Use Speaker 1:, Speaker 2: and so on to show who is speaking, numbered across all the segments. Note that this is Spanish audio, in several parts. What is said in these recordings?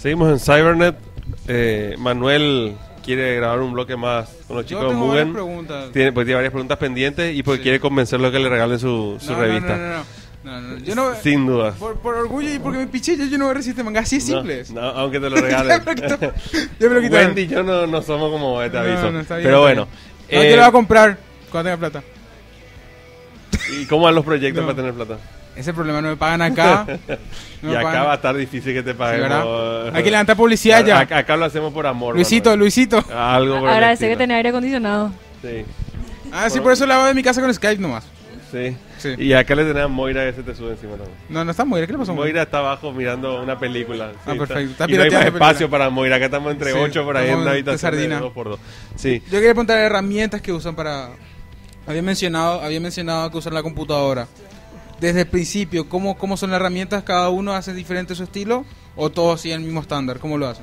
Speaker 1: Seguimos en Cybernet. Manuel quiere grabar un bloque más con los chicos de Mugen. Tiene varias preguntas pendientes y porque quiere convencerlos de que le regalen su revista.
Speaker 2: No, yo no,
Speaker 1: sin duda.
Speaker 2: Por orgullo y porque me piché, yo no voy a resistir manga. Así es simple.
Speaker 1: No, aunque te lo regalen.
Speaker 2: Yo me lo quito.
Speaker 1: Wendy y yo no somos como te aviso.
Speaker 2: No, está bien,
Speaker 1: pero bueno.
Speaker 2: Yo lo voy a comprar cuando tenga plata.
Speaker 1: ¿Y cómo van los proyectos para tener plata?
Speaker 2: Ese problema no me pagan acá.
Speaker 1: No y acá pagan. Va a estar difícil que te paguen.
Speaker 2: Sí, hay que levantar publicidad ya.
Speaker 1: Acá lo hacemos por amor.
Speaker 2: Luisito.
Speaker 1: Algo por
Speaker 3: agradece que tenga aire acondicionado.
Speaker 1: Sí.
Speaker 2: Sí, por eso lo hago de mi casa con Skype nomás.
Speaker 1: Sí. Y acá le tenés a Moira que se te sube encima.
Speaker 2: No está Moira. ¿Qué le pasó a Moira?
Speaker 1: Moira está abajo mirando una película. Sí,
Speaker 2: perfecto.
Speaker 1: Y no hay más espacio para Moira. Acá estamos entre 8 por ahí en una habitación de 2x2. Sí.
Speaker 2: Yo quería preguntar herramientas que usan para... Había mencionado que usan la computadora. Desde el principio, ¿cómo son las herramientas? ¿Cada uno hace diferente su estilo? ¿O todos siguen el mismo estándar? ¿Cómo lo hacen?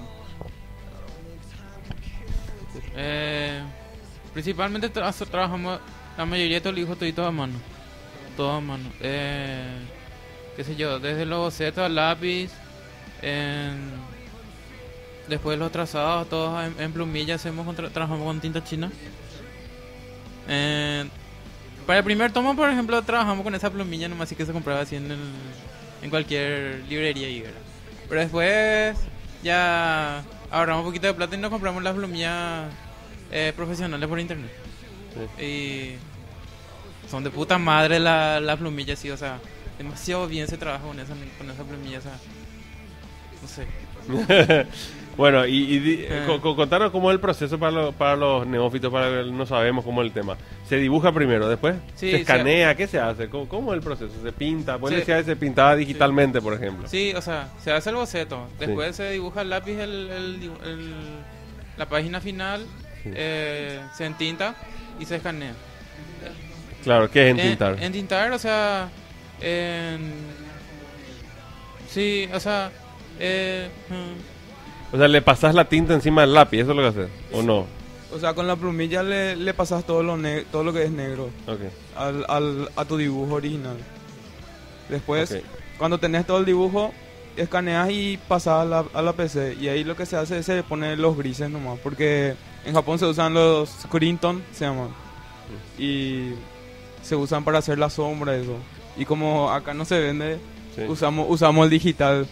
Speaker 4: Principalmente trabajamos la mayoría de todos los hijos toditos a mano. Todo a mano. Qué sé yo, desde los bocetos al lápiz, después los trazados, todos en plumilla, trabajamos con tinta china. Para el primer tomo, por ejemplo, trabajamos con esa plumilla nomás, así que se compraba así en cualquier librería y ¿verdad? Pero después ya ahorramos un poquito de plata y nos compramos las plumillas profesionales por internet. Sí. Y son de puta madre las plumillas, sí, o sea, demasiado bien se trabaja con esa plumilla, o sea, no sé.
Speaker 1: Bueno, contanos cómo es el proceso para los neófitos, para que no sabemos cómo es el tema. ¿Se dibuja primero, después? ¿Se escanea? ¿Qué se hace? ¿Cómo es el proceso? ¿Se pinta? Puede ser se pintaba digitalmente, por ejemplo.
Speaker 4: Sí, o sea, se hace el boceto, después se dibuja el lápiz la página final, se entinta y se escanea.
Speaker 1: Claro, ¿qué es entintar?
Speaker 4: Entintar, o sea, sí, o sea,
Speaker 1: o sea, le pasas la tinta encima del lápiz, ¿eso es lo que haces? ¿O no?
Speaker 5: O sea, con la plumilla le pasas todo lo que es negro a tu dibujo original. Después, cuando tenés todo el dibujo, escaneas y pasas a la PC. Y ahí lo que se hace es se pone los grises nomás. Porque en Japón se usan los screenton, se llaman. Y se usan para hacer la sombra, eso. Y como acá no se vende, usamos el digital.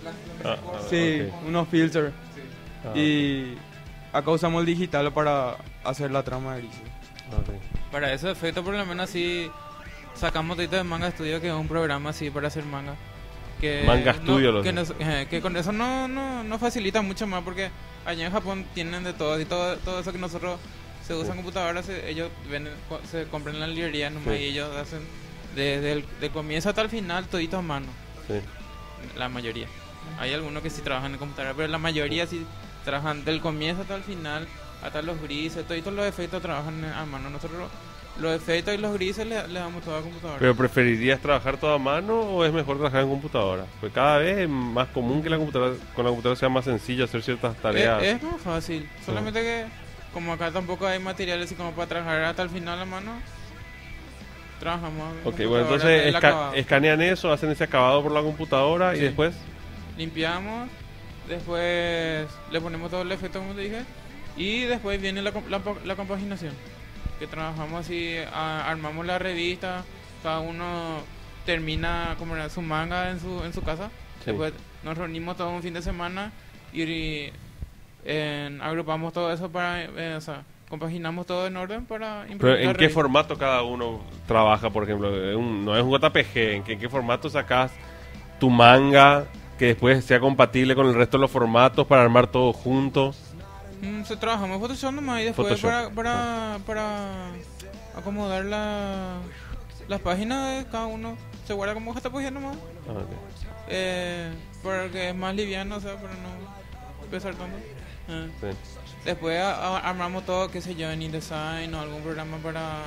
Speaker 5: Unos filters. Y acá usamos el digital para hacer la trama de grises.
Speaker 4: Para ese efecto, por lo menos así sacamos todito de Manga Studio, que es un programa así para hacer manga.
Speaker 1: Manga Studio,
Speaker 4: que con eso no facilita mucho más, porque allá en Japón tienen de todo, y todo eso que nosotros se usan computadoras, ellos se compran en la librería nomás, y ellos hacen desde el comienzo hasta el final todito a mano. La mayoría. Hay algunos que sí trabajan en computadora, pero la mayoría sí trabajan del comienzo hasta el final, hasta los grises, todos los efectos trabajan a mano. Nosotros los efectos y los grises le damos todo a computadora.
Speaker 1: ¿Pero preferirías trabajar todo a mano o es mejor trabajar en computadora? Pues cada vez es más común que con la computadora sea más sencillo hacer ciertas tareas.
Speaker 4: Es más fácil, solamente que como acá tampoco hay materiales y como para trabajar hasta el final a mano, trabajamos.
Speaker 1: Bueno, entonces escanean eso, hacen ese acabado por la computadora y después
Speaker 4: limpiamos, después le ponemos todo el efecto como te dije, y después viene la compaginación, que trabajamos así, armamos la revista, cada uno termina como su manga en su casa, después nos reunimos todo un fin de semana y agrupamos todo eso para, compaginamos todo en orden para imprimir.
Speaker 1: ¿Pero en qué formato cada uno trabaja, por ejemplo? No es un JPG, ¿en qué formato sacas tu manga que después sea compatible con el resto de los formatos para armar todo junto?
Speaker 4: Se trabajamos en Photoshop nomás y después para acomodar las páginas de cada uno se guarda como JPG nomás. Porque es más liviano, o sea, para no pesar tanto. Después armamos todo, qué sé yo, en InDesign o algún programa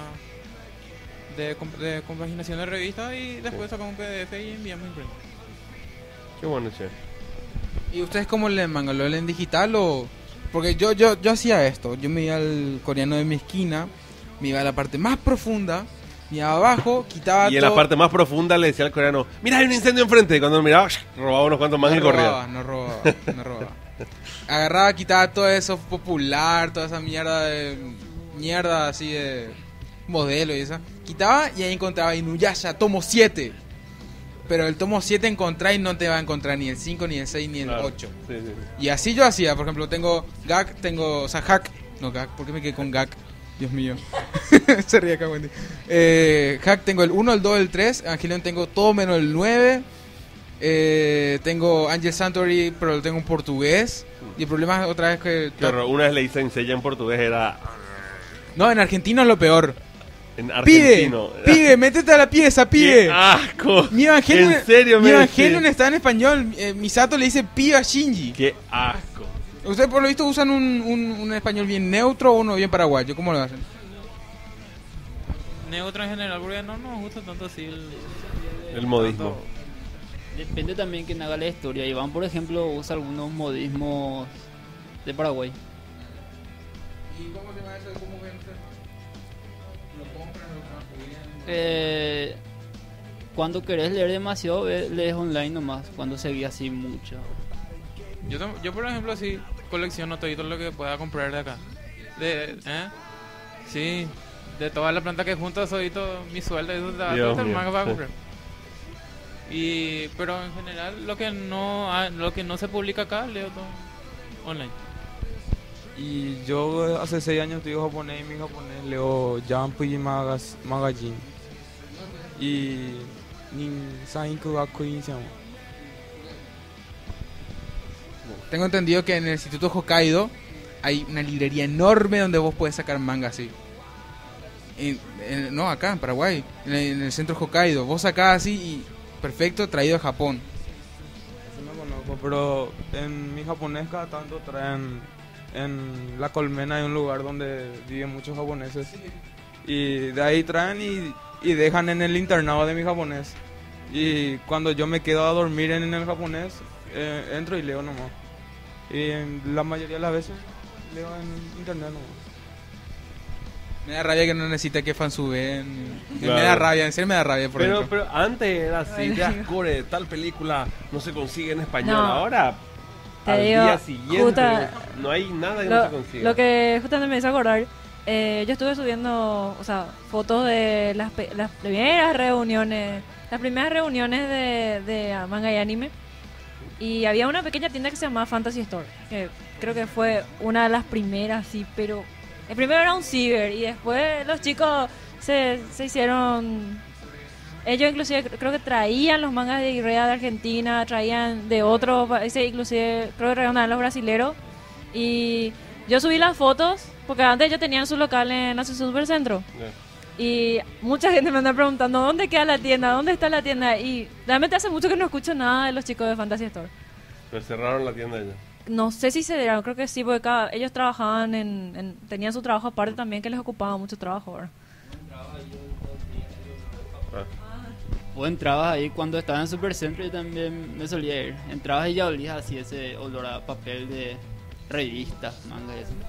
Speaker 4: de compaginación de revistas, y después sacamos un PDF y enviamos impreso.
Speaker 1: Qué bueno, che.
Speaker 2: ¿Y ustedes cómo leen manga? ¿Lo leen digital o...? Porque yo hacía esto. Yo me iba al coreano de mi esquina, me iba a la parte más profunda miraba abajo, quitaba
Speaker 1: y en la parte más profunda le decía al coreano, mira, hay un incendio enfrente. Y cuando miraba, robaba unos cuantos más y corría.
Speaker 2: No robaba. Agarraba, quitaba todo eso popular, toda esa mierda así de modelo y esa. Quitaba y ahí encontraba Inuyasha, tomo 7. Pero el tomo 7 encontrá y no te va a encontrar ni el 5, ni el 6, ni el 8.
Speaker 1: Sí.
Speaker 2: Y así yo hacía, por ejemplo, tengo Gak, Hack. No, Gak, ¿por qué me quedé con Gak? Dios mío. Se ríe acá, Wendy. Hack tengo el 1, el 2, el 3. Evangelion tengo todo menos el 9. Tengo Angel Sanctuary, pero lo tengo en portugués. Y el problema es otra vez que...
Speaker 1: Claro, una vez le hice enseña en portugués, era...
Speaker 2: No, en argentino es lo peor.
Speaker 1: En argentino.
Speaker 2: Pibe, métete a la pieza, pibe.
Speaker 1: ¡Qué asco!
Speaker 2: Mi Evangelion,
Speaker 1: ¿En serio
Speaker 2: mi Evangelion está en español. Misato le dice pibe a Shinji.
Speaker 1: ¡Qué asco!
Speaker 2: Ustedes por lo visto usan un español bien neutro o uno bien paraguayo. ¿Cómo lo hacen?
Speaker 4: Neutro en general, porque no nos gusta tanto así
Speaker 1: el modismo.
Speaker 3: Depende también quién haga la historia. Iván, por ejemplo, usa algunos modismos de Paraguay.
Speaker 2: ¿Y cómo se llama eso? ¿Cómo ven ustedes? ¿Lo compran, lo transcriben?
Speaker 3: Cuando querés leer demasiado, lees online nomás. Cuando seguís así mucho.
Speaker 4: Yo por ejemplo, así colecciono todo lo que pueda comprar de acá. Sí, de toda la planta que junto, soy todo mi sueldo y todo el manga para comprar. Pero en general lo que no se publica acá leo todo online.
Speaker 5: Y yo hace 6 años estudio japonés y mi japonés leo Jump y Magazine. Y Sainku Gakuin se llama.
Speaker 2: Tengo entendido que en el Instituto Hokkaido hay una librería enorme donde vos puedes sacar manga así. No, acá en Paraguay, en el centro Hokkaido. Vos sacás así y perfecto, traído de Japón.
Speaker 5: Eso no conozco, pero en mi japonés cada tanto traen en La Colmena, hay un lugar donde viven muchos japoneses. Y de ahí traen y dejan en el internado de mi japonés. Y cuando yo me quedo a dormir en el japonés, entro y leo nomás. Y la mayoría de las veces leo en internet nomás.
Speaker 2: Me da rabia que no necesita que fansuben.
Speaker 1: Claro.
Speaker 2: Me da rabia, en serio me da rabia.
Speaker 1: Pero antes era así, de Ascore, tal película no se consigue en español.
Speaker 6: No.
Speaker 1: Ahora, al día siguiente, no hay nada que no se consiga.
Speaker 6: Lo que justamente me hizo acordar, yo estuve subiendo, fotos de las primeras reuniones, de manga y anime. Y había una pequeña tienda que se llamaba Fantasy Store, que creo que fue una de las primeras, sí, pero el primero era un ciber y después los chicos se hicieron... Ellos inclusive creo que traían los mangas de Irrea de Argentina, traían de otros países, inclusive creo que traían de los brasileros. Y yo subí las fotos, porque antes ellos tenían su local en Asociación Supercentro. Y mucha gente me anda preguntando, ¿dónde queda la tienda? ¿Dónde está la tienda? Y realmente hace mucho que no escucho nada de los chicos de Fantasy Store.
Speaker 1: Pero cerraron la tienda ya.
Speaker 6: No sé si se dieron, creo que sí, porque ellos trabajaban tenían su trabajo aparte también, que les ocupaba mucho trabajo, ¿verdad?
Speaker 3: O entrabas ahí cuando estaba en Supercentro y también me solía ir. Entrabas y ya olías así ese olor a papel de revistas, manga y eso.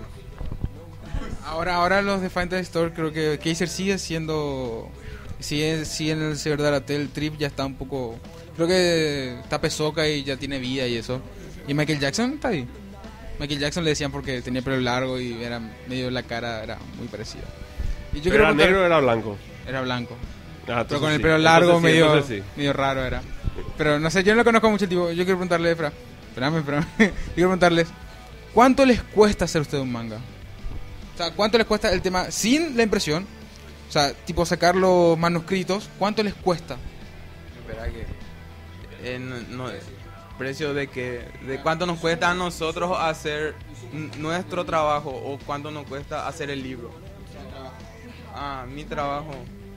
Speaker 2: Ahora los de Fantasy Store, creo que Kaiser sigue siendo... Sí, en el server de Aratel, Trip ya está un poco... Creo que está Pesoka y ya tiene vida y eso. Y Michael Jackson está ahí. Michael Jackson le decían porque tenía pelo largo y era medio la cara, era muy parecida. Y yo
Speaker 1: ¿Era negro o era blanco?
Speaker 2: Era blanco.
Speaker 1: Pero
Speaker 2: con el pelo largo,
Speaker 1: entonces sí.
Speaker 2: medio raro era. Pero no sé, yo no lo conozco mucho el tipo. Yo quiero preguntarle, espérame. Yo quiero preguntarles, ¿cuánto les cuesta hacer usted un manga? O sea, ¿cuánto les cuesta el tema sin la impresión? O sea, tipo sacar los manuscritos, ¿cuánto les cuesta?
Speaker 5: Espera que... precio de cuánto nos cuesta a nosotros hacer nuestro trabajo o cuánto nos cuesta hacer el libro. Mi trabajo.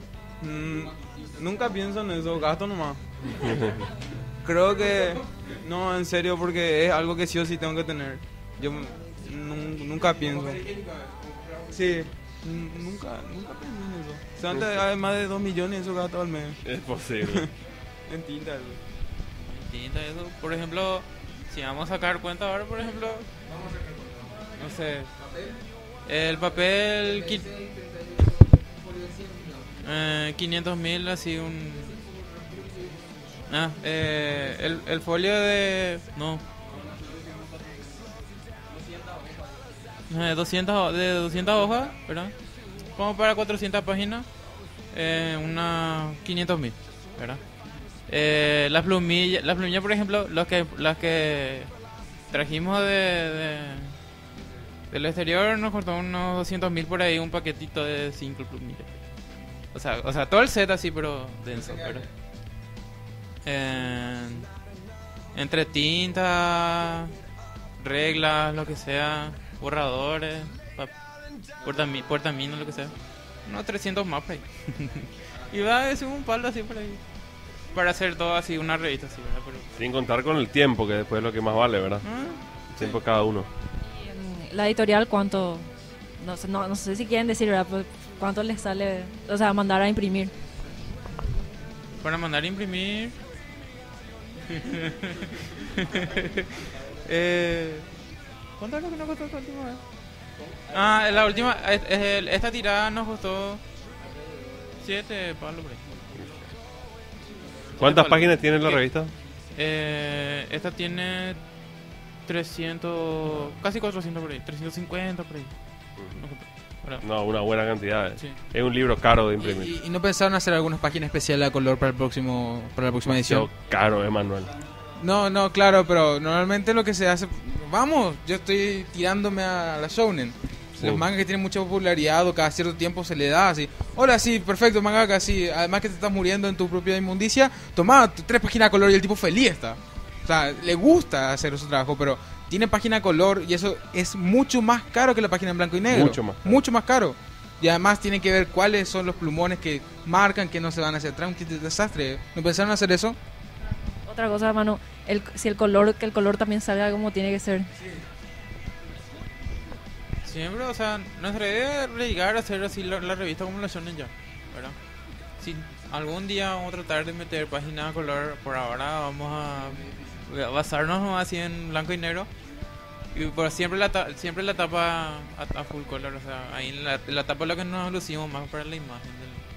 Speaker 5: Nunca pienso en eso, gasto nomás. Creo que no, en serio, porque es algo que sí o sí tengo que tener. Yo nunca pienso. Sí, nunca pienso en eso. O sea, antes hay más de 2 millones eso gasto al mes.
Speaker 1: Es posible.
Speaker 5: En tinta, eso.
Speaker 4: Eso, por ejemplo, si vamos a sacar cuenta ahora, por ejemplo, no sé, el papel 500.000 así un... el folio de... No. 200 hojas, ¿verdad? Como para 400 páginas. Unas 500.000, ¿verdad? Las plumillas, por ejemplo, las que trajimos del exterior, nos costó unos 200.000 por ahí, un paquetito de 5 plumillas. O sea, todo el set así, pero denso, pero... entre tinta, reglas, lo que sea, borradores, portaminos, lo que sea. Unos 300 más por ahí. Y va a ser un palo así por ahí. Para hacer todo así, una revista así, ¿verdad? Pero...
Speaker 1: Sin contar con el tiempo, que después es lo que más vale, ¿verdad? El tiempo cada uno.
Speaker 6: ¿Y la editorial cuánto? No sé si quieren decir, ¿verdad? Pero ¿cuánto les sale? O sea, mandar a imprimir.
Speaker 4: Para mandar a imprimir... ¿Cuánto es lo que nos costó esta última vez? La última, esta tirada nos costó 7 palos por ahí.
Speaker 1: ¿Cuántas páginas tiene la revista?
Speaker 4: Esta tiene 300, casi 400 por ahí, 350 por ahí.
Speaker 1: No, una buena cantidad.
Speaker 4: Sí.
Speaker 1: Es un libro caro de imprimir.
Speaker 2: ¿Y no pensaron hacer algunas páginas especiales a color para la próxima edición?
Speaker 1: Caro, Emanuel.
Speaker 2: No, claro, pero normalmente lo que se hace... Vamos, yo estoy tirándome a la shounen. Sí. Los mangas que tienen mucha popularidad o cada cierto tiempo se le da así. Hola, sí, perfecto, mangaka, sí. Además que te estás muriendo en tu propia inmundicia, toma 3 páginas a color y el tipo feliz está. O sea, le gusta hacer su trabajo, pero tiene página a color y eso es mucho más caro que la página en blanco y negro. Mucho más caro. Y además tienen que ver cuáles son los plumones que marcan que no se van a hacer atrás. Un desastre. ¿No pensaron hacer eso?
Speaker 6: Otra cosa, hermano, que el color también salga como tiene que ser.
Speaker 4: Siempre, o sea, nuestra idea es llegar a hacer así la revista como la Shonen ya, ¿verdad? Si algún día vamos a tratar de meter páginas a color, por ahora vamos a basarnos así en blanco y negro. Y por siempre la tapa a full color, o sea, ahí en la tapa es lo que nos lucimos más para la imagen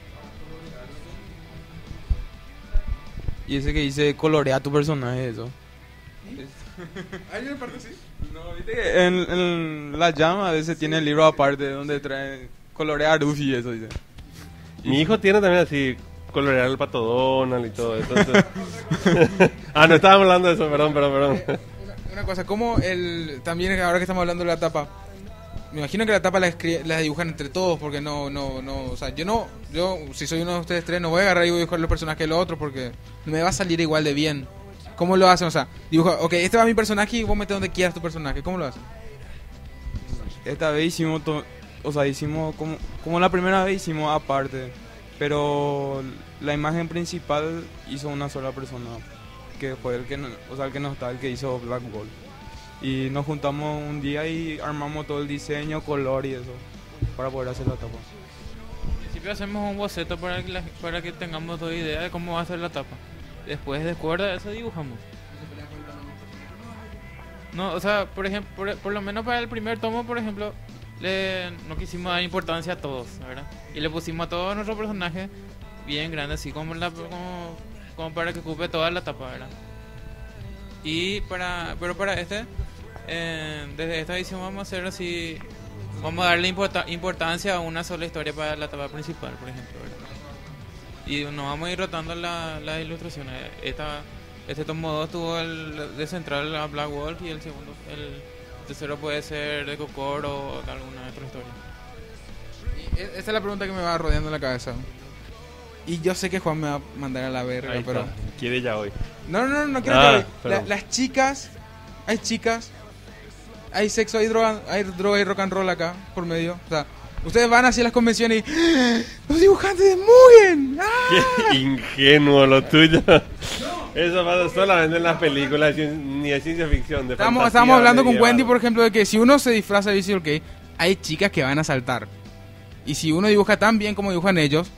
Speaker 5: Y ese que dice colorea tu personaje, eso.
Speaker 2: ¿Hay una parte así?
Speaker 5: No, viste que en La Llama a veces tiene el libro aparte donde trae colorea a Ruffy y eso, dice.
Speaker 1: Mi hijo tiene también así, colorear el Pato Donald y todo eso. No estábamos hablando de eso, perdón.
Speaker 2: Una cosa, ¿cómo también ahora que estamos hablando de la tapa? Me imagino que la tapa la dibujan entre todos porque no, o sea, yo si soy uno de ustedes tres no voy a agarrar y voy a dibujar los personajes de los otros porque no me va a salir igual de bien. ¿Cómo lo hacen? O sea, dibuja, ok, este va mi personaje y vos metes donde quieras tu personaje. ¿Cómo lo hacen?
Speaker 5: Esta vez hicimos, hicimos como la primera vez hicimos aparte, pero la imagen principal hizo una sola persona, que fue el que el que hizo Black Gold. Y nos juntamos un día y armamos todo el diseño, color y eso, para poder hacer la tapa.
Speaker 4: Al principio hacemos un boceto para que tengamos toda idea de cómo va a ser la tapa. Después de acuerdo a eso dibujamos. No, o sea, por ejemplo, por lo menos para el primer tomo, por ejemplo, no quisimos dar importancia a todos, ¿verdad? Y le pusimos a todos nuestros personajes bien grandes, así como para que ocupe toda la tapa, ¿verdad? Pero para desde esta edición vamos a hacer así, vamos a darle importancia a una sola historia para la tapa principal, por ejemplo, ¿verdad? Y nos vamos a ir rotando las ilustraciones. Este tomo 2 tuvo el de central a Black Wolf y el tercero puede ser de Kokoro o de alguna otra historia.
Speaker 2: Esa es la pregunta que me va rodeando la cabeza. Y yo sé que Juan me va a mandar a la verga,
Speaker 1: ahí
Speaker 2: pero...
Speaker 1: está. Quiere ya hoy.
Speaker 2: No quiero que hoy. Las chicas... Hay chicas... Hay sexo, hay droga y rock and roll acá, por medio. O sea, ustedes van hacia las convenciones y... ¡Los dibujantes de Mugen!
Speaker 1: ¡Qué ingenuo lo tuyo! Eso pasa solamente en las películas, ni de ciencia ficción, de fantasía.
Speaker 2: Estábamos hablando con Wendy, por ejemplo, de que si uno se disfraza de Visual Kei, hay chicas que van a saltar. Y si uno dibuja tan bien como dibujan ellos...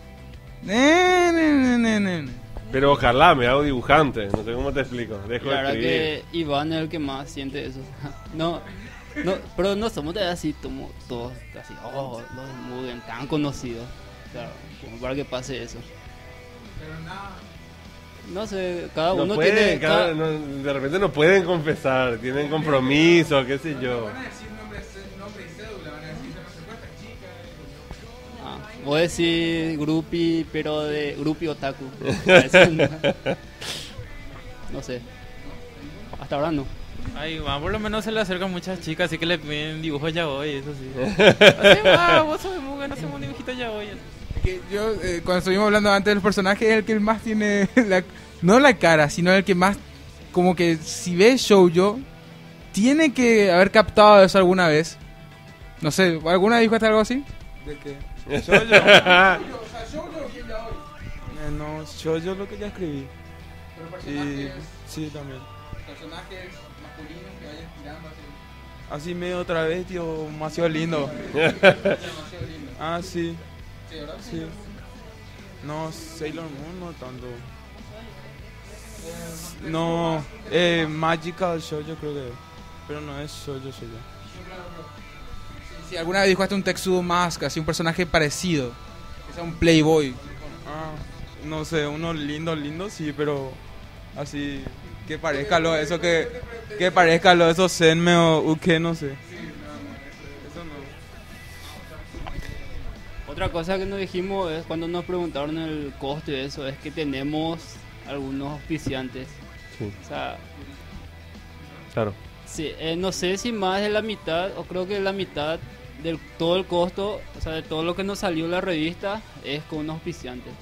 Speaker 1: Pero ojalá me hago dibujante, no sé cómo te explico. Dejo
Speaker 3: la verdad
Speaker 1: de
Speaker 3: que Iván es el que más siente eso. No, pero no somos así, todos así, los de Mugen tan conocidos. O sea, como para que pase eso.
Speaker 2: Pero nada.
Speaker 3: No sé, cada
Speaker 1: no
Speaker 3: uno
Speaker 1: pueden,
Speaker 3: tiene...
Speaker 1: de repente no pueden confesar, tienen compromiso, qué sé yo.
Speaker 2: Van a decir nombre y cédula, van a decir no se cuesta, chica.
Speaker 3: Vos decís grupi, pero de grupi otaku. Eso no sé. Hasta ahora no.
Speaker 4: Ahí va, por lo menos se le acercan muchas chicas, así que le piden dibujos ya hoy, eso sí. Así va, vos sos muy bueno, hacemos un dibujito ya hoy.
Speaker 2: Que yo, cuando estuvimos hablando antes de los personajes, es el que más tiene, no la cara, sino el que más, como que si ve shoujo, tiene que haber captado eso alguna vez. No sé, ¿alguna vez dijo algo así?
Speaker 5: ¿De qué? Shoujo. No, shoujo lo que ya escribí. Y sí, también.
Speaker 2: Personajes masculinos que vayan tirando así.
Speaker 5: Así medio travesti o demasiado lindo. Ah, sí.
Speaker 2: Sí, ¿verdad?
Speaker 5: Sí. No, Sailor Moon no tanto. No, Magical Shoujo creo que. Pero no es Shoujo.
Speaker 2: Si alguna vez dibujaste un Tetsudo Mask, así un personaje parecido, que sea un Playboy.
Speaker 5: Ah, no sé, uno lindo sí, pero así que parezca lo eso que parezca lo eso Senme o Uke, no sé. Eso no.
Speaker 3: Otra cosa que nos dijimos es cuando nos preguntaron el costo y eso, es que tenemos algunos auspiciantes.
Speaker 1: Sí.
Speaker 3: O sea,
Speaker 1: Claro.
Speaker 3: sí, no sé si más de la mitad, o creo que la mitad de todo el costo, o sea, de todo lo que nos salió la revista, es con unos auspiciantes.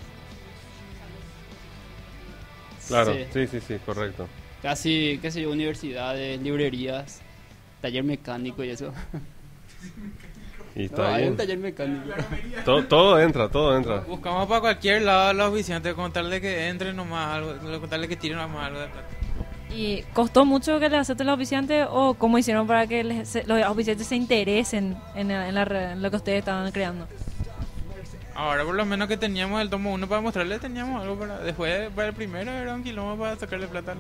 Speaker 1: Claro,
Speaker 3: Sí.
Speaker 1: sí, correcto.
Speaker 3: Casi, qué sé yo, universidades, librerías, taller mecánico y eso.
Speaker 1: Y
Speaker 3: No,
Speaker 1: está
Speaker 3: hay
Speaker 1: bien.
Speaker 3: un taller mecánico.
Speaker 1: Todo entra.
Speaker 4: Buscamos para cualquier lado los oficiantes, con tal de que entren nomás algo, con tal de que tiren nomás algo de plata.
Speaker 6: ¿Y costó mucho que les acepten los auspiciantes o cómo hicieron para que los auspiciantes se interesen en lo que ustedes estaban creando?
Speaker 4: Ahora por lo menos que teníamos el tomo 1 para mostrarles, teníamos algo para... Después para el primero era un quilombo para sacarle plata.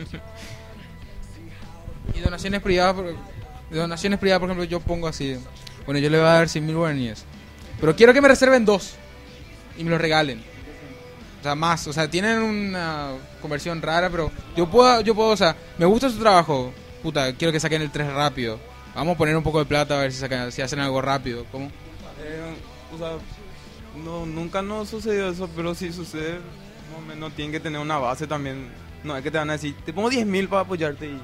Speaker 2: Y donaciones privadas, por ejemplo, yo pongo así. Bueno, yo le voy a dar 100.000 guaraníes. Pero quiero que me reserven 2 y me lo regalen. O sea, más. O sea, tienen una conversión rara, pero yo puedo, o sea, me gusta su trabajo. Puta, quiero que saquen el 3 rápido. Vamos a poner un poco de plata a ver si hacen algo rápido. ¿Cómo?
Speaker 5: O sea, no, nunca nos sucedió eso, pero si sucede, más o menos tienen que tener una base también. No es que te van a decir, te pongo 10.000 para apoyarte y...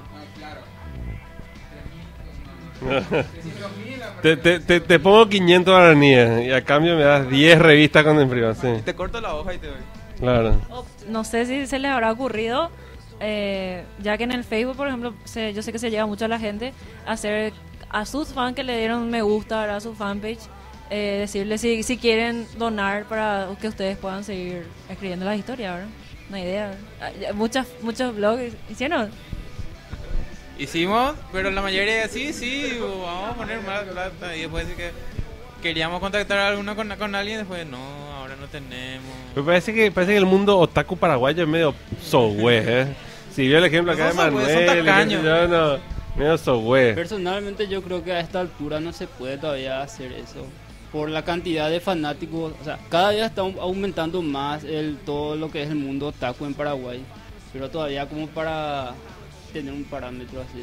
Speaker 1: Te pongo 500 guaraníes y a cambio me das 10 revistas con en privado, sí.
Speaker 5: Te corto la hoja y te doy.
Speaker 1: Claro.
Speaker 6: No sé si se les habrá ocurrido, ya que en el Facebook, por ejemplo, yo sé que se llega mucho a la gente, hacer a sus fans que le dieron me gusta a su fanpage, decirles si quieren donar para que ustedes puedan seguir escribiendo las historias, ¿verdad? Una idea. Muchos blogs hicieron.
Speaker 4: Hicimos, pero la mayoría sí, vamos a poner más plata. Y después que queríamos contactar a alguno con alguien, después no, ahora no tenemos.
Speaker 1: Me parece que el mundo otaku paraguayo es medio sohue, Si vio el ejemplo acá de
Speaker 4: Son
Speaker 1: Manuel,
Speaker 4: son tacaños.
Speaker 1: yo no, medio sohue.
Speaker 3: Personalmente yo creo que a esta altura no se puede todavía hacer eso. Por la cantidad de fanáticos, o sea, cada día está aumentando más todo lo que es el mundo otaku en Paraguay. Pero todavía como para tener un parámetro así.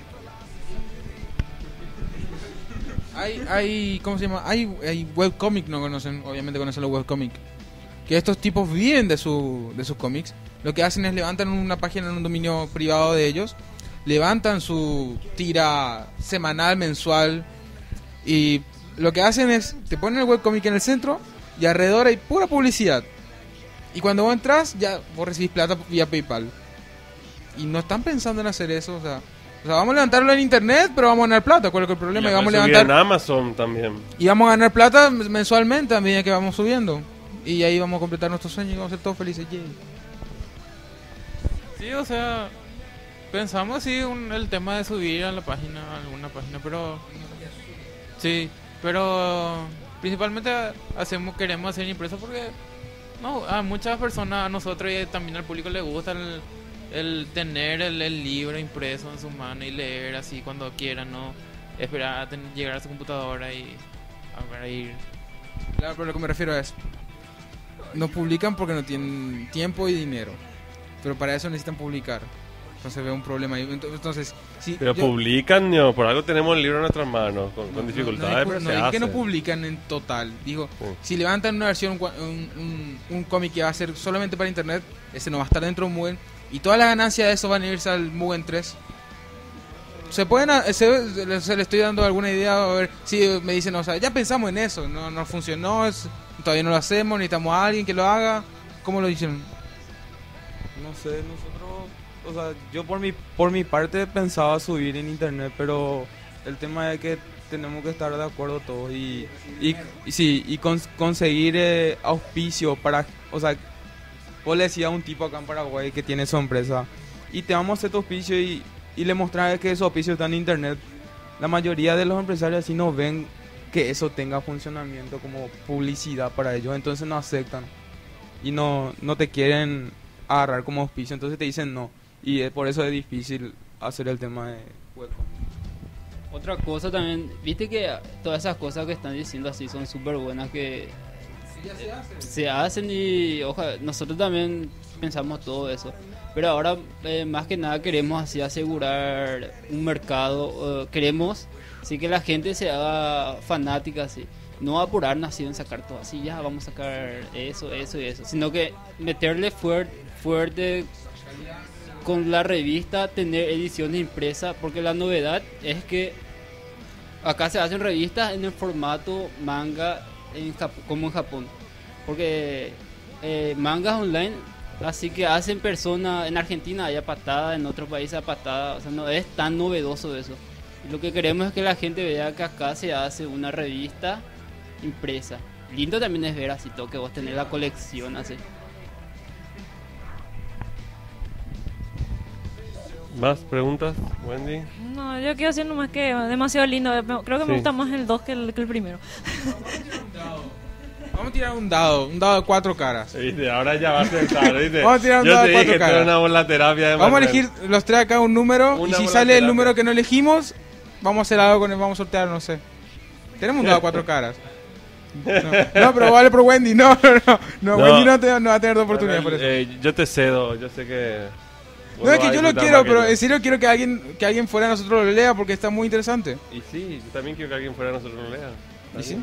Speaker 2: Hay ¿cómo se llama? Hay webcomic, no conocen, obviamente conocen los webcomic. Que estos tipos viven de sus cómics. Lo que hacen es levantan una página en un dominio privado de ellos, levantan su tira semanal, mensual, y lo que hacen es, te ponen el webcomic en el centro y alrededor hay pura publicidad. Y cuando vos entras, ya vos recibís plata vía PayPal. Y no están pensando en hacer eso, o sea, vamos a levantarlo en internet, pero vamos a ganar plata. ¿Cuál es el problema? Y vamos a levantar
Speaker 1: en Amazon también.
Speaker 2: y vamos a ganar plata mensualmente a medida que vamos subiendo. Y ahí vamos a completar nuestros sueños y vamos a ser todos felices. Yay.
Speaker 4: Sí, o sea, pensamos sí el tema de subir a la página, a alguna página, pero sí, pero principalmente queremos hacer impreso porque no, a muchas personas, a nosotros y también al público le gusta el tener el libro impreso en su mano y leer así cuando quieran, no esperar a llegar a su computadora y a ir
Speaker 2: Claro, pero lo que me refiero es, no publican porque no tienen tiempo y dinero, pero para eso necesitan publicar. Entonces veo un problema ahí. Entonces, si
Speaker 1: pero publican, no, por algo tenemos el libro en nuestras manos, con dificultades.
Speaker 2: No digo que no publican en total. Digo, si levantan una versión, un cómic que va a ser solamente para internet, ese no va a estar dentro de Mugen, y toda la ganancia de eso van a irse al Mugen 3. Se le estoy dando alguna idea, a ver si me dicen, o sea, ya pensamos en eso, no funcionó, todavía no lo hacemos, necesitamos a alguien que lo haga. ¿Cómo lo dicen?
Speaker 5: No sé, nosotros, o sea, yo por mi parte pensaba subir en internet, pero el tema es que tenemos que estar de acuerdo todos y conseguir auspicio para, o sea, vos le decías a un tipo acá en Paraguay que tiene su empresa y te vamos a hacer tu auspicio y le mostrás que su auspicio está en internet. La mayoría de los empresarios así no ven que eso tenga funcionamiento como publicidad para ellos, entonces no aceptan y no te quieren agarrar como auspicio, entonces te dicen no, y por eso es difícil hacer el tema de hueco.
Speaker 3: Otra cosa también, viste que todas esas cosas que están diciendo así son súper buenas, que se hacen y ojalá, nosotros también pensamos todo eso, pero ahora más que nada queremos así asegurar un mercado, queremos así que la gente se haga fanática así, no apurarnos así en sacar todo así, ya vamos a sacar eso y eso, sino que meterle fuerte con la revista, tener ediciones impresas, porque la novedad es que acá se hacen revistas en el formato manga como en Japón, porque mangas online, así que hacen personas en Argentina haya patada, en otros países a patada, o sea, no es tan novedoso eso. Y lo que queremos es que la gente vea que acá se hace una revista impresa. Lindo también es ver así todo, que vos tenés la colección así.
Speaker 1: ¿Más preguntas, Wendy?
Speaker 6: No, yo quiero decir nomás que demasiado lindo. Creo que me gusta más el 2 que el primero.
Speaker 2: Vamos a tirar un dado de 4 caras.
Speaker 1: ¿Viste? Ahora ya va a sentar, ¿viste?
Speaker 2: Vamos a tirar un dado de 4 caras.
Speaker 1: Una bola terapia de
Speaker 2: vamos a elegir los tres acá un número, y si sale el número que no elegimos, vamos a hacer algo con él, vamos a sortear, no sé. Tenemos un dado de 4 caras. No, pero vale por Wendy. No, Wendy no va a tener oportunidad por eso.
Speaker 1: Yo te cedo, yo sé que...
Speaker 2: No, es que yo lo quiero, pero en serio quiero que alguien fuera de nosotros lo lea porque está muy interesante.
Speaker 1: Y sí, yo también quiero que alguien fuera de nosotros lo lea.
Speaker 2: ¿Y sí?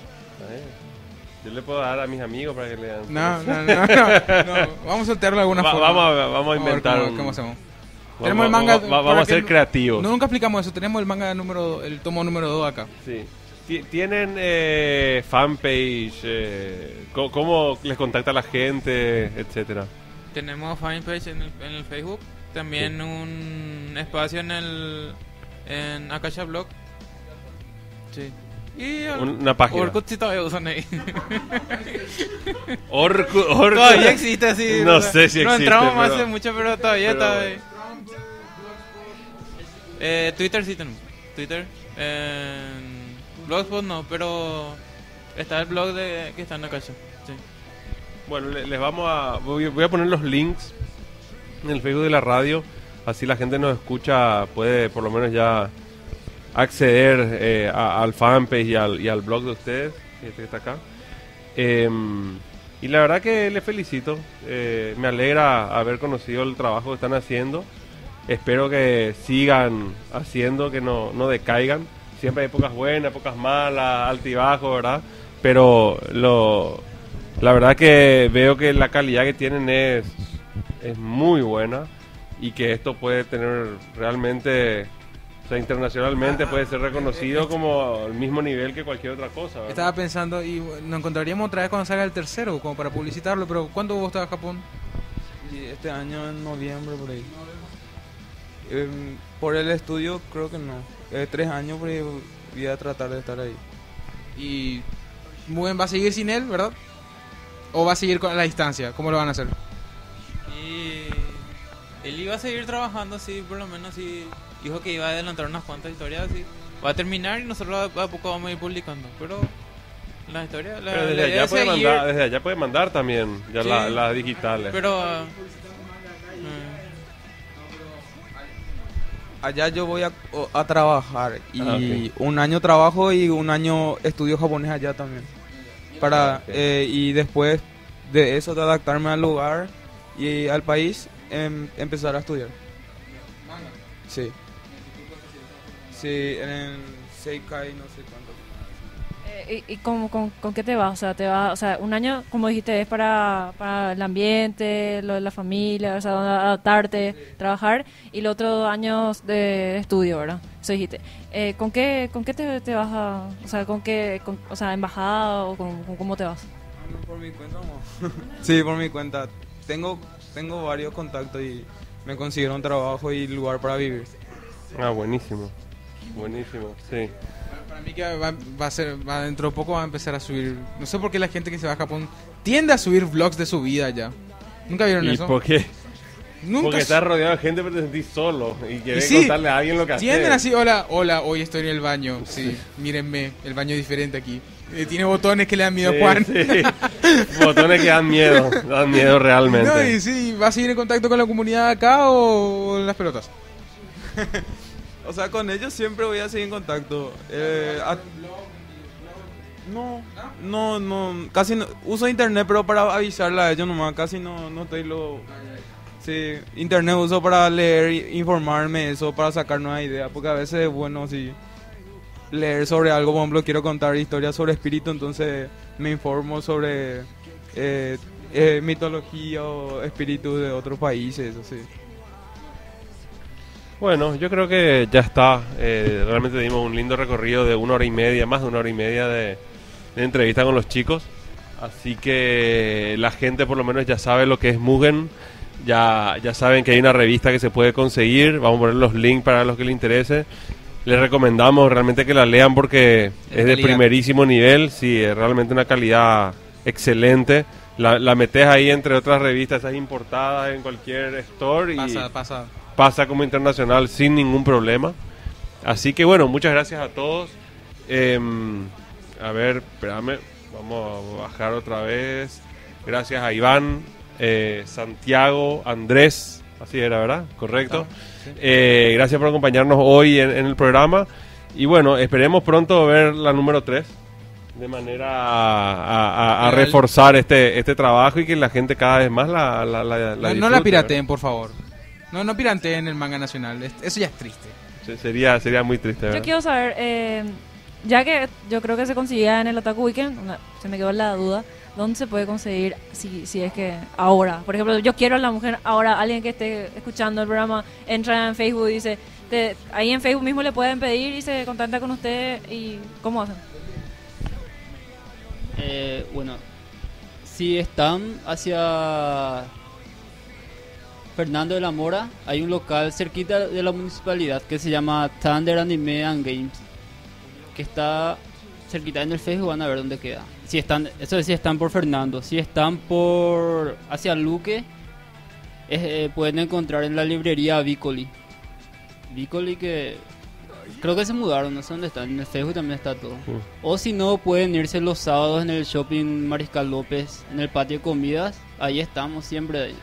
Speaker 1: Yo le puedo dar a mis amigos para que lean.
Speaker 2: No. Vamos a sortearlo de alguna forma.
Speaker 1: Vamos a inventar.
Speaker 2: ¿Cómo hacemos?
Speaker 1: Tenemos el manga. Vamos a ser creativos.
Speaker 2: Nunca explicamos eso. Tenemos el manga el tomo número 2 acá.
Speaker 1: Sí. ¿Tienen fanpage? ¿Cómo les contacta la gente, etcétera?
Speaker 4: Tenemos fanpage en el Facebook, también un espacio en Akasha Blog. Sí. Y
Speaker 1: una página.
Speaker 4: Orkut sí todavía usan ahí.
Speaker 1: Orkut
Speaker 4: todavía existe así.
Speaker 1: No sé si existe.
Speaker 4: No entramos más hace mucho, pero todavía está ahí. Twitter sí tenemos. Twitter. Blogspot no, pero está el blog que está en Akasha. Sí.
Speaker 1: Bueno, voy a poner los links en el Facebook de la radio, así la gente nos escucha, puede por lo menos ya acceder al fanpage y al blog de ustedes, que está acá. Y la verdad que les felicito, me alegra haber conocido el trabajo que están haciendo, espero que sigan haciendo, que no decaigan, siempre hay épocas buenas, épocas malas, altibajos, ¿verdad? Pero la verdad que veo que la calidad que tienen es muy buena y que esto puede tener realmente, o sea, internacionalmente puede ser reconocido como el mismo nivel que cualquier otra cosa, ¿verdad?
Speaker 2: Estaba pensando, y nos encontraríamos otra vez cuando salga el tercero, como para publicitarlo, pero ¿cuándo vos estás a Japón?
Speaker 5: Este año en noviembre, por ahí. Por el estudio creo que no. 3 años, por ahí voy a tratar de estar ahí.
Speaker 2: Y Mugen va a seguir sin él, ¿verdad? ¿O va a seguir con la distancia? ¿Cómo lo van a hacer?
Speaker 4: Y él iba a seguir trabajando así, por lo menos así. Dijo que iba a adelantar unas cuantas historias así. Va a terminar y nosotros a poco vamos a ir publicando. Pero las historias...
Speaker 1: Pero desde allá puede mandar también ya sí, las digitales.
Speaker 4: Pero...
Speaker 5: allá yo voy a trabajar y okay. Un año trabajo y un año estudio japonés allá también. Y después de eso, de adaptarme al lugar y al país, empezar a estudiar. Sí. Sí, en el Seikai, no sé cuánto.
Speaker 6: ¿Y con qué te vas? O sea, un año, como dijiste, es para el ambiente, lo de la familia, o sea, adaptarte, trabajar, y los otros 2 años de estudio, ¿verdad? Eso dijiste. ¿Con qué te vas a...? O sea, o sea, embajada o con cómo te vas?
Speaker 5: Por mi cuenta, no. Sí, por mi cuenta. Tengo varios contactos y me consiguieron trabajo y lugar para vivir.
Speaker 1: Ah, buenísimo. Buenísimo, sí.
Speaker 2: Para mí que va dentro de poco va a empezar a subir. No sé por qué la gente que se va a Japón tiende a subir vlogs de su vida ya. ¿Nunca vieron eso?
Speaker 1: ¿Y por qué?
Speaker 2: Nunca.
Speaker 1: Porque estás rodeado de gente pero te sentís solo y querés contarle a alguien lo que haces.
Speaker 2: Tienden así, hola, hoy estoy en el baño. Sí, mírenme, el baño es diferente aquí. Tiene botones que le dan miedo a Juan.
Speaker 1: Sí. Botones que dan miedo realmente.
Speaker 2: No, y sí, ¿vas a seguir en contacto con la comunidad acá o en las pelotas?
Speaker 5: O sea, con ellos siempre voy a seguir en contacto. No, casi no. Uso internet, pero para avisarle a ellos nomás. Casi no estoy Sí, internet uso para leer, informarme, eso, para sacar nuevas ideas. Porque a veces es bueno, sí, leer sobre algo. Por ejemplo, quiero contar historias sobre espíritu, entonces me informo sobre mitología o espíritus de otros países, eso sí.
Speaker 1: Bueno, yo creo que ya está. Realmente dimos un lindo recorrido de 1 hora y media, más de 1 hora y media de entrevista con los chicos. Así que la gente por lo menos ya sabe lo que es Mugen. Ya saben que hay una revista que se puede conseguir. Vamos a poner los links para los que les interese. Les recomendamos realmente que la lean porque es de primerísimo nivel. Sí, es realmente una calidad excelente. La metes ahí entre otras revistas, esas importadas en cualquier store y pasa como internacional sin ningún problema. Así que bueno, muchas gracias a todos. A ver, espérame, vamos a bajar otra vez. Gracias a Iván, Santiago, Andrés, así era, ¿verdad? Correcto. Sí. Gracias por acompañarnos hoy en el programa. Y bueno, esperemos pronto ver la número 3. De manera a reforzar este trabajo y que la gente cada vez más la disfrute,
Speaker 2: no la pirateen, por favor. No pirateen el manga nacional. Eso ya es triste.
Speaker 1: Sería muy triste, ¿verdad?
Speaker 6: Yo quiero saber, ya que yo creo que se conseguía en el Otaku Weekend, se me quedó la duda, ¿dónde se puede conseguir si es que ahora? Por ejemplo, yo quiero a la mujer ahora, alguien que esté escuchando el programa, entra en Facebook y dice, ahí en Facebook mismo le pueden pedir y se contacta con usted y ¿cómo hacen?
Speaker 3: Bueno, si están hacia Fernando de la Mora, hay un local cerquita de la municipalidad que se llama Thunder Anime and Games, que está cerquita en el Facebook, van a ver dónde queda. Si están, eso es si están por Fernando. Si están por hacia Luque, pueden encontrar en la librería Vicoli, que creo que se mudaron, no sé dónde están, en el Facebook también está todo. O si no, pueden irse los sábados en el shopping Mariscal López, en el patio de comidas, ahí estamos siempre ahí.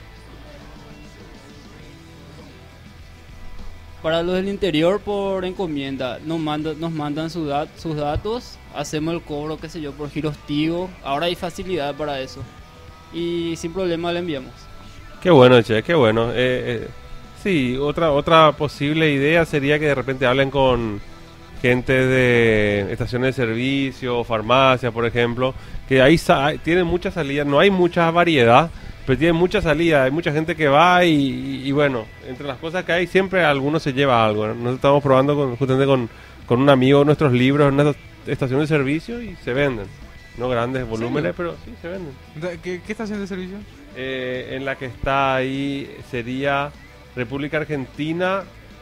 Speaker 3: Para los del interior, por encomienda, nos mandan sus datos, hacemos el cobro, qué sé yo, por giros Tigo. Ahora hay facilidad para eso y sin problema le enviamos.
Speaker 1: Qué bueno, che, qué bueno. Sí, otra posible idea sería que de repente hablen con gente de estaciones de servicio, farmacias, por ejemplo, que ahí tienen mucha salida, no hay mucha variedad, pero tienen mucha salida, hay mucha gente que va y bueno, entre las cosas que hay siempre alguno se lleva algo. Nosotros estamos probando justamente con un amigo nuestros libros en una estación de servicio y se venden. No grandes volúmenes, ¿sí? Pero sí se venden.
Speaker 2: ¿Qué estación de servicio?
Speaker 1: En la que está ahí sería República Argentina,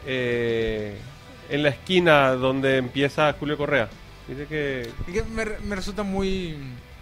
Speaker 1: en la esquina donde empieza Julio Correa. Dice que
Speaker 2: me resulta muy...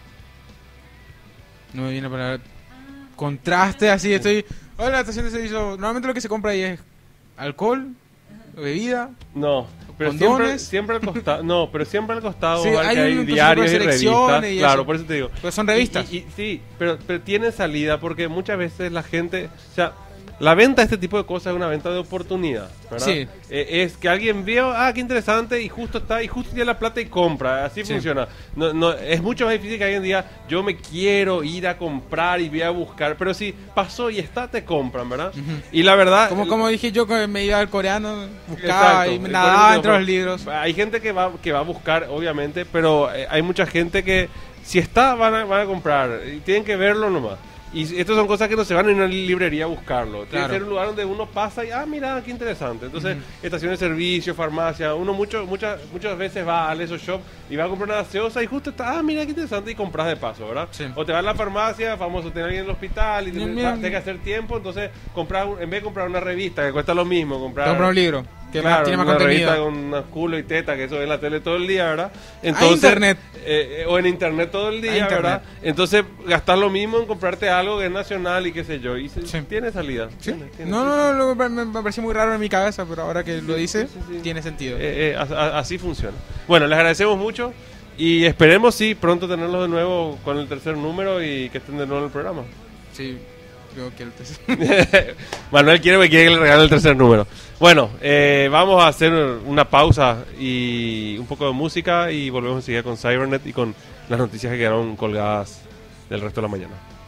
Speaker 2: No me viene la palabra... Contraste, así estoy... Hola, estación de servicio. Normalmente lo que se compra ahí es alcohol, bebida...
Speaker 1: No, pero siempre al costado. No, pero siempre al costado
Speaker 2: sí,
Speaker 1: hay diarios y revistas.
Speaker 2: Y
Speaker 1: claro,
Speaker 2: eso.
Speaker 1: Por eso te digo.
Speaker 2: Pues son revistas.
Speaker 1: Sí, pero tiene salida porque muchas veces la gente, o sea, la venta de este tipo de cosas es una venta de oportunidad, ¿verdad?
Speaker 2: Sí.
Speaker 1: Es que alguien vio, qué interesante, y justo tiene la plata y compra, así funciona. No, es mucho más difícil que alguien diga, yo me quiero ir a comprar y voy a buscar, pero si pasó y está, te compran, ¿verdad? Y la verdad...
Speaker 2: Como dije yo, que me iba al coreano, buscaba y me nadaba entre los libros.
Speaker 1: Hay gente que va a buscar, obviamente, pero hay mucha gente que si está, van a comprar, y tienen que verlo nomás. Y estas son cosas que no se van en una librería a buscarlo. Tiene que ser un lugar donde uno pasa y, mira, qué interesante. Entonces, estaciones de servicio, farmacia, uno muchas veces va al Eso Shop y va a comprar una gaseosa y justo está, mira, qué interesante, y compras de paso, ¿verdad? Sí. O te vas a la farmacia, famoso, tener alguien en el hospital y tienes que hacer tiempo, entonces compras, en vez de comprar una revista que cuesta lo mismo, comprar
Speaker 2: un libro. Que tiene más
Speaker 1: una
Speaker 2: contenido.
Speaker 1: Revista con una culo y teta, que eso es en la tele todo el día, ¿verdad? Entonces,
Speaker 2: internet.
Speaker 1: O en internet todo el día, ¿verdad? Entonces, gastar lo mismo en comprarte algo que es nacional y qué sé yo. Y tiene salida.
Speaker 2: ¿Sí? No, me pareció muy raro en mi cabeza, pero ahora que lo dice, tiene sentido.
Speaker 1: Así funciona. Bueno, les agradecemos mucho y esperemos, pronto tenerlos de nuevo con el tercer número y que estén de nuevo en el programa.
Speaker 2: Sí. Yo quiero el tercer.
Speaker 1: Manuel quiere que le regale el tercer número. Bueno, vamos a hacer una pausa y un poco de música y volvemos enseguida con Cybernet y con las noticias que quedaron colgadas del resto de la mañana.